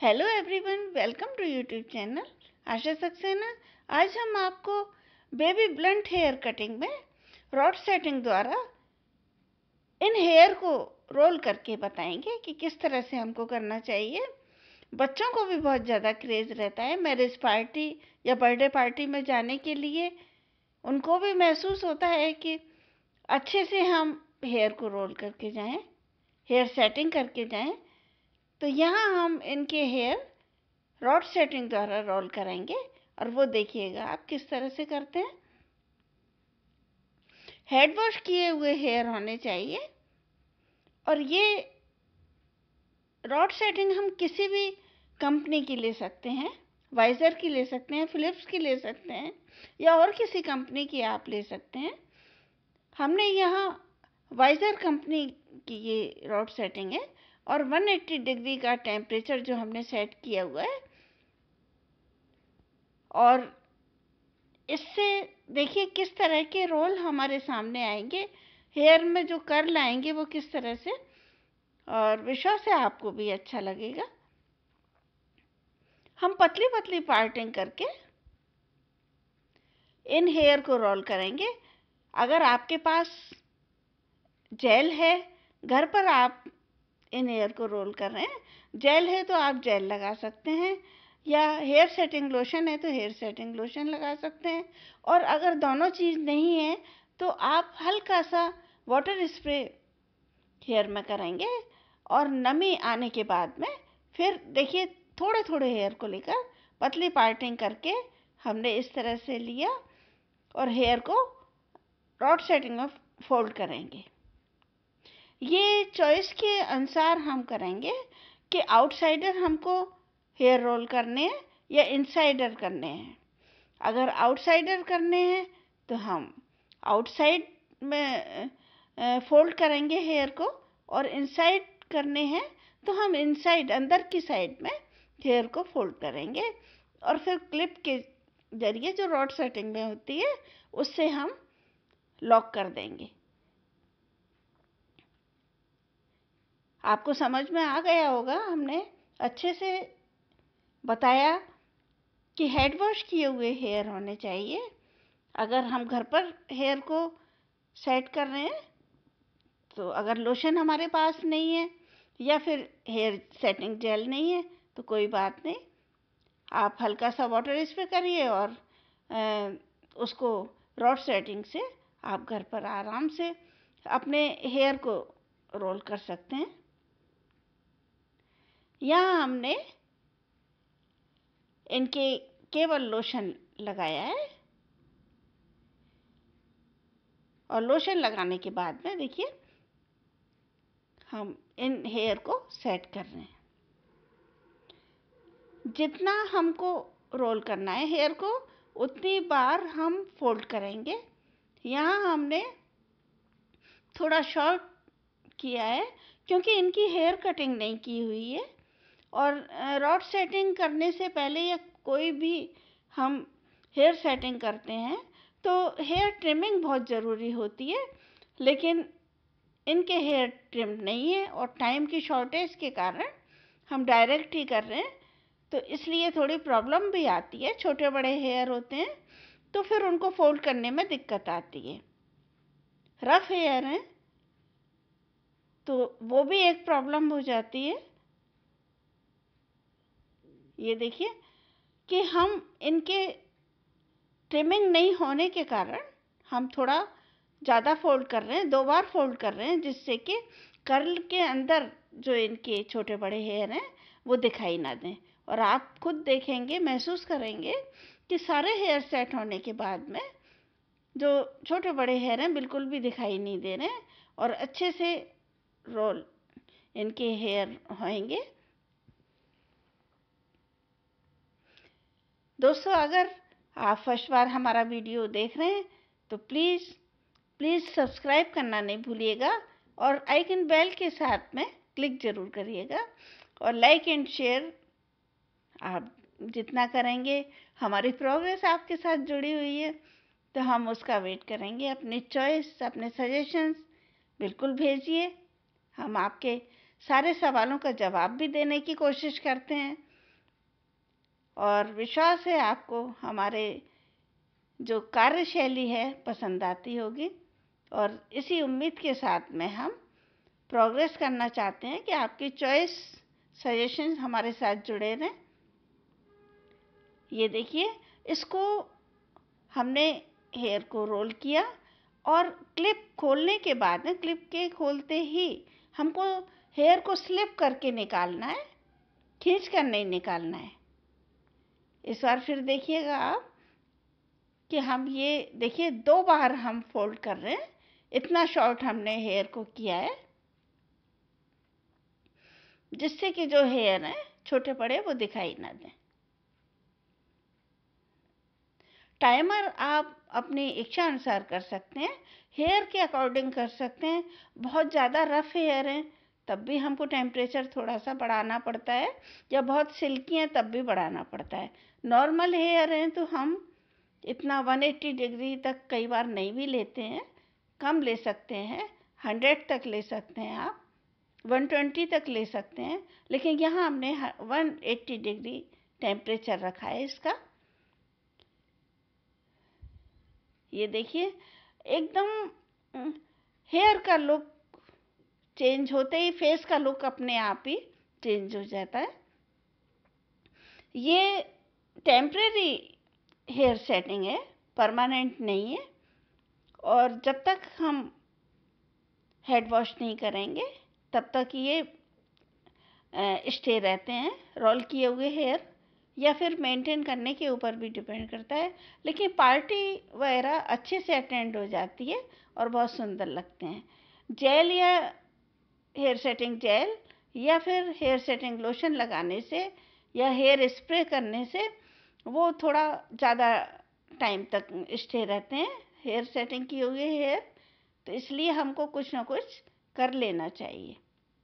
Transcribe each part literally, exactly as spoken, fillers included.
Hello everyone, welcome to YouTube channel Asha Saxena. आज हम आपको बेबी ब्लंट हेयर कटिंग में रॉड सेटिंग द्वारा इन हेयर को रोल करके बताएंगे कि किस तरह से हमको करना चाहिए। बच्चों को भी बहुत ज़्यादा क्रेज़ रहता है मैरिज पार्टी या बर्थडे पार्टी में जाने के लिए। उनको भी महसूस होता है कि अच्छे से हम हेयर को रोल करके जाएं, हेयर सेटिंग करके जाएं। तो यहाँ हम इनके हेयर रॉड सेटिंग द्वारा रोल करेंगे और वो देखिएगा आप किस तरह से करते हैं। हेड वॉश किए हुए हेयर होने चाहिए और ये रॉड सेटिंग हम किसी भी कंपनी की ले सकते हैं, वाइजर की ले सकते हैं, फिलिप्स की ले सकते हैं या और किसी कंपनी की आप ले सकते हैं। हमने यहाँ वाइजर कंपनी की ये रॉड सेटिंग है और एक सौ अस्सी डिग्री का टेम्परेचर जो हमने सेट किया हुआ है। और इससे देखिए किस तरह के रोल हमारे सामने आएंगे, हेयर में जो कर्ल आएंगे वो किस तरह से, और विश्वास है आपको भी अच्छा लगेगा। हम पतली पतली पार्टिंग करके इन हेयर को रोल करेंगे। अगर आपके पास जेल है, घर पर आप इन हेयर को रोल कर रहे हैं, जेल है तो आप जेल लगा सकते हैं या हेयर सेटिंग लोशन है तो हेयर सेटिंग लोशन लगा सकते हैं। और अगर दोनों चीज़ नहीं है तो आप हल्का सा वाटर स्प्रे हेयर में करेंगे और नमी आने के बाद में फिर देखिए थोड़े थोड़े हेयर को लेकर पतली पार्टिंग करके हमने इस तरह से लिया और हेयर को रॉड सेटिंग में फोल्ड करेंगे। ये चॉइस के अनुसार हम करेंगे कि आउटसाइडर हमको हेयर रोल करने हैं या इनसाइडर करने हैं। अगर आउटसाइडर करने हैं तो हम आउटसाइड में फोल्ड करेंगे हेयर को, और इनसाइड करने हैं तो हम इनसाइड अंदर की साइड में हेयर को फोल्ड करेंगे और फिर क्लिप के जरिए जो रॉड सेटिंग में होती है उससे हम लॉक कर देंगे। आपको समझ में आ गया होगा, हमने अच्छे से बताया कि हेड वॉश किए हुए हेयर होने चाहिए। अगर हम घर पर हेयर को सेट कर रहे हैं तो अगर लोशन हमारे पास नहीं है या फिर हेयर सेटिंग जेल नहीं है तो कोई बात नहीं, आप हल्का सा वाटर स्प्रे करिए और आ, उसको रॉड सेटिंग से आप घर पर आराम से अपने हेयर को रोल कर सकते हैं। यहाँ हमने इनके केवल लोशन लगाया है और लोशन लगाने के बाद में देखिए हम इन हेयर को सेट कर रहे हैं। जितना हमको रोल करना है हेयर को उतनी बार हम फोल्ड करेंगे। यहाँ हमने थोड़ा शॉर्ट किया है क्योंकि इनकी हेयर कटिंग नहीं की हुई है और रॉड सेटिंग करने से पहले या कोई भी हम हेयर सेटिंग करते हैं तो हेयर ट्रिमिंग बहुत ज़रूरी होती है, लेकिन इनके हेयर ट्रिम नहीं है और टाइम की शॉर्टेज के कारण हम डायरेक्ट ही कर रहे हैं, तो इसलिए थोड़ी प्रॉब्लम भी आती है। छोटे बड़े हेयर होते हैं तो फिर उनको फोल्ड करने में दिक्कत आती है। रफ हेयर हैं तो वो भी एक प्रॉब्लम हो जाती है। ये देखिए कि हम इनके ट्रिमिंग नहीं होने के कारण हम थोड़ा ज़्यादा फोल्ड कर रहे हैं, दो बार फोल्ड कर रहे हैं, जिससे कि कर्ल के अंदर जो इनके छोटे बड़े हेयर हैं वो दिखाई ना दें। और आप खुद देखेंगे, महसूस करेंगे कि सारे हेयर सेट होने के बाद में जो छोटे बड़े हेयर हैं बिल्कुल भी दिखाई नहीं दे रहे हैं और अच्छे से रोल इनके हेयर होंगे। दोस्तों, अगर आप फर्स्ट बार हमारा वीडियो देख रहे हैं तो प्लीज़ प्लीज़ सब्सक्राइब करना नहीं भूलिएगा और आइकन बेल के साथ में क्लिक ज़रूर करिएगा और लाइक एंड शेयर आप जितना करेंगे, हमारी प्रोग्रेस आपके साथ जुड़ी हुई है तो हम उसका वेट करेंगे। अपनी चॉइस, अपने सजेशंस बिल्कुल भेजिए। हम आपके सारे सवालों का जवाब भी देने की कोशिश करते हैं। और विश्वास है आपको हमारे जो कार्यशैली है पसंद आती होगी। और इसी उम्मीद के साथ में हम प्रोग्रेस करना चाहते हैं कि आपकी चॉइस सजेशंस हमारे साथ जुड़े रहें। ये देखिए, इसको हमने हेयर को रोल किया और क्लिप खोलने के बाद में, क्लिप के खोलते ही हमको हेयर को स्लिप करके निकालना है, खींच कर नहीं निकालना है। इस बार फिर देखिएगा आप कि हम ये देखिए दो बार हम फोल्ड कर रहे हैं, इतना शॉर्ट हमने हेयर को किया है जिससे कि जो हेयर है छोटे बड़े वो दिखाई ना दें। टाइमर आप अपनी इच्छा अनुसार कर सकते हैं, हेयर के अकॉर्डिंग कर सकते हैं। बहुत ज़्यादा रफ हेयर है तब भी हमको टेम्परेचर थोड़ा सा बढ़ाना पड़ता है, या बहुत सिल्की हैं तब भी बढ़ाना पड़ता है। नॉर्मल हेयर हैं तो हम इतना एक सौ अस्सी डिग्री तक कई बार नहीं भी लेते हैं, कम ले सकते हैं, सौ तक ले सकते हैं, आप एक सौ बीस तक ले सकते हैं। लेकिन यहाँ हमने एक सौ अस्सी डिग्री टेम्परेचर रखा है इसका। ये देखिए एकदम हेयर का लुक चेंज होते ही फेस का लुक अपने आप ही चेंज हो जाता है। ये टेम्परेरी हेयर सेटिंग है, परमानेंट नहीं है। और जब तक हम हेड वॉश नहीं करेंगे तब तक ये स्टे रहते हैं रोल किए हुए हेयर, या फिर मेंटेन करने के ऊपर भी डिपेंड करता है। लेकिन पार्टी वगैरह अच्छे से अटेंड हो जाती है और बहुत सुंदर लगते हैं। जेल या हेयर सेटिंग जेल या फिर हेयर सेटिंग लोशन लगाने से या हेयर स्प्रे करने से वो थोड़ा ज़्यादा टाइम तक स्टे रहते हैं हेयर सेटिंग किए हुए हेयर, तो इसलिए हमको कुछ ना कुछ कर लेना चाहिए।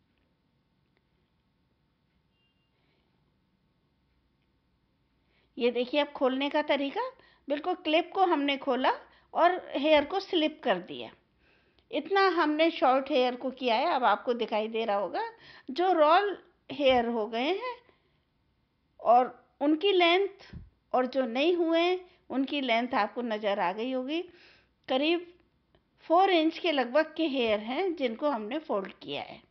ये देखिए अब खोलने का तरीका, बिल्कुल क्लिप को हमने खोला और हेयर को स्लिप कर दिया। इतना हमने शॉर्ट हेयर को किया है, अब आपको दिखाई दे रहा होगा जो रोल हेयर हो गए हैं और उनकी लेंथ और जो नहीं हुए हैं उनकी लेंथ आपको नज़र आ गई होगी। करीब फोर इंच के लगभग के हेयर हैं जिनको हमने फोल्ड किया है,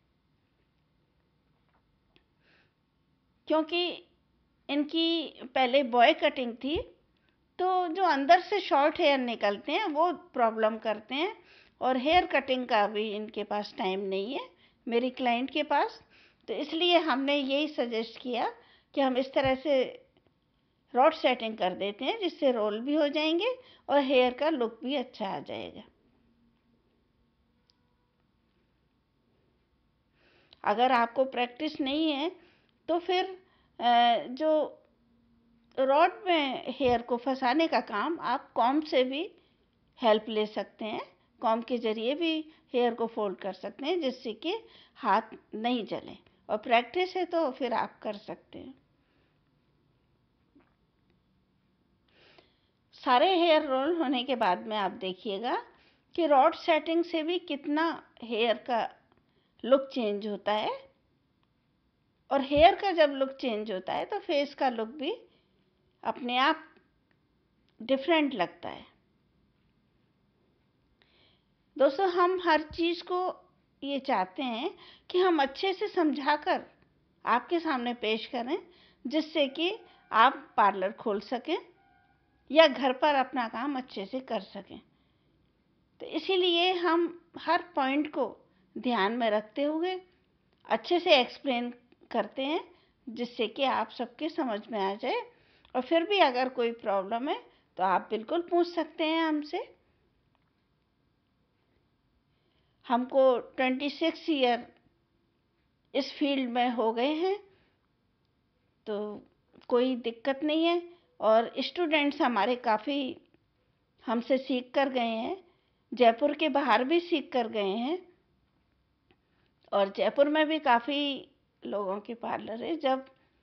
क्योंकि इनकी पहले बॉय कटिंग थी तो जो अंदर से शॉर्ट हेयर निकलते हैं वो प्रॉब्लम करते हैं, और हेयर कटिंग का भी इनके पास टाइम नहीं है मेरी क्लाइंट के पास। तो इसलिए हमने यही सजेस्ट किया कि हम इस तरह से रॉड सेटिंग कर देते हैं जिससे रोल भी हो जाएंगे और हेयर का लुक भी अच्छा आ जाएगा। अगर आपको प्रैक्टिस नहीं है तो फिर जो रॉड में हेयर को फंसाने का काम आप कॉम्ब से भी हेल्प ले सकते हैं। कॉम्ब के ज़रिए भी हेयर को फोल्ड कर सकते हैं जिससे कि हाथ नहीं जले, और प्रैक्टिस है तो फिर आप कर सकते हैं। सारे हेयर रोल होने के बाद में आप देखिएगा कि रॉड सेटिंग से भी कितना हेयर का लुक चेंज होता है, और हेयर का जब लुक चेंज होता है तो फेस का लुक भी अपने आप डिफरेंट लगता है। दोस्तों, हम हर चीज़ को ये चाहते हैं कि हम अच्छे से समझाकर आपके सामने पेश करें जिससे कि आप पार्लर खोल सकें या घर पर अपना काम अच्छे से कर सकें। तो इसीलिए हम हर पॉइंट को ध्यान में रखते हुए अच्छे से एक्सप्लेन करते हैं जिससे कि आप सबके समझ में आ जाए। और फिर भी अगर कोई प्रॉब्लम है तो आप बिल्कुल पूछ सकते हैं हमसे। हमको छब्बीस ईयर इस फील्ड में हो गए हैं तो कोई दिक्कत नहीं है, और स्टूडेंट्स हमारे काफ़ी हमसे सीख कर गए हैं, जयपुर के बाहर भी सीख कर गए हैं, और जयपुर में भी काफ़ी लोगों के पार्लर है। जब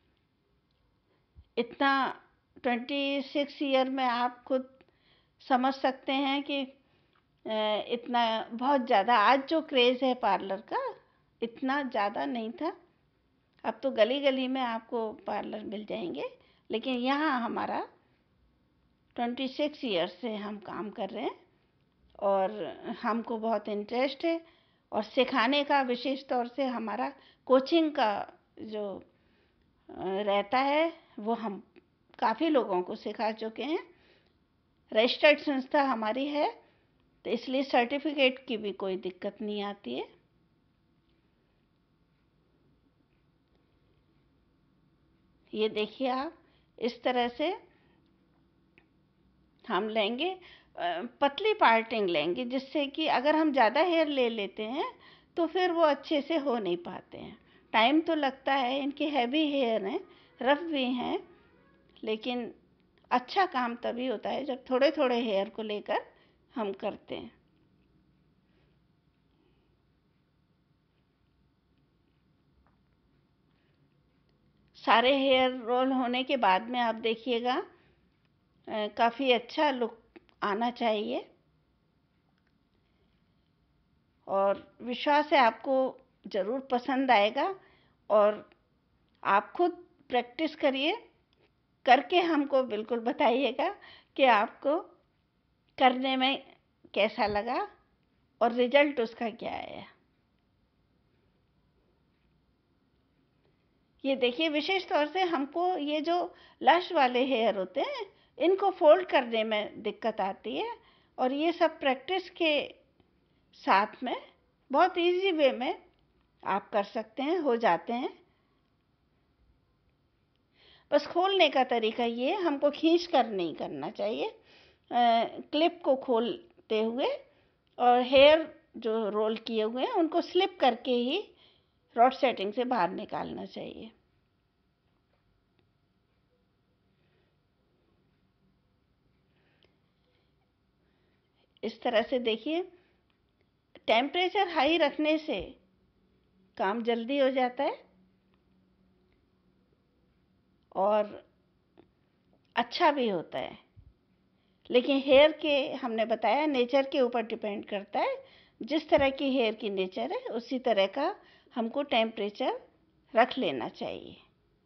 इतना छब्बीस ईयर में आप खुद समझ सकते हैं कि इतना बहुत ज़्यादा आज जो क्रेज़ है पार्लर का इतना ज़्यादा नहीं था। अब तो गली गली में आपको पार्लर मिल जाएंगे, लेकिन यहाँ हमारा ट्वेंटी सिक्स ईयर्स से हम काम कर रहे हैं और हमको बहुत इंटरेस्ट है। और सिखाने का विशेष तौर से हमारा कोचिंग का जो रहता है वो हम काफ़ी लोगों को सिखा चुके हैं। रजिस्टर्ड संस्था हमारी है, तो इसलिए सर्टिफिकेट की भी कोई दिक्कत नहीं आती है। ये देखिए आप, इस तरह से हम लेंगे, पतली पार्टिंग लेंगे, जिससे कि अगर हम ज़्यादा हेयर ले लेते हैं तो फिर वो अच्छे से हो नहीं पाते हैं। टाइम तो लगता है, इनके हैवी हेयर हैं, रफ भी हैं, लेकिन अच्छा काम तभी होता है जब थोड़े थोड़े हेयर को लेकर हम करते हैं। सारे हेयर रोल होने के बाद में आप देखिएगा काफ़ी अच्छा लुक आना चाहिए, और विश्वास है आपको ज़रूर पसंद आएगा। और आप खुद प्रैक्टिस करिए, करके हमको बिल्कुल बताइएगा कि आपको करने में कैसा लगा और रिजल्ट उसका क्या आया। ये देखिए, विशेष तौर से हमको ये जो लश वाले हेयर होते हैं इनको फोल्ड करने में दिक्कत आती है, और ये सब प्रैक्टिस के साथ में बहुत इजी वे में आप कर सकते हैं, हो जाते हैं। बस खोलने का तरीका ये, हमको खींच कर नहीं करना चाहिए, क्लिप को खोलते हुए और हेयर जो रोल किए हुए हैं उनको स्लिप करके ही रॉड सेटिंग से बाहर निकालना चाहिए। इस तरह से देखिए, टेम्परेचर हाई रखने से काम जल्दी हो जाता है और अच्छा भी होता है, लेकिन हेयर के हमने बताया नेचर के ऊपर डिपेंड करता है। जिस तरह की हेयर की नेचर है उसी तरह का हमको टेम्परेचर रख लेना चाहिए।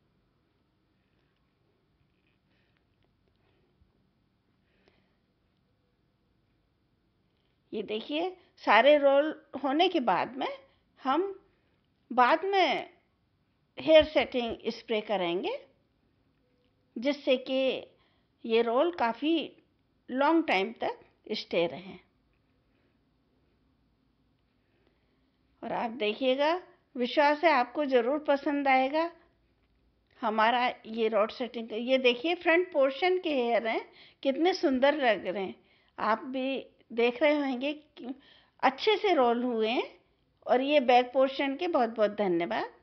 ये देखिए, सारे रोल होने के बाद में हम बाद में हेयर सेटिंग स्प्रे करेंगे, जिससे कि ये रोल काफ़ी लॉन्ग टाइम तक स्टे रहें। और आप देखिएगा, विश्वास है आपको ज़रूर पसंद आएगा हमारा ये रॉड सेटिंग। ये देखिए, फ्रंट पोर्शन के हेयर हैं, कितने सुंदर लग रहे हैं। आप भी देख रहे होंगे कि अच्छे से रोल हुए हैं। और ये बैक पोर्शन के बहुत बहुत धन्यवाद।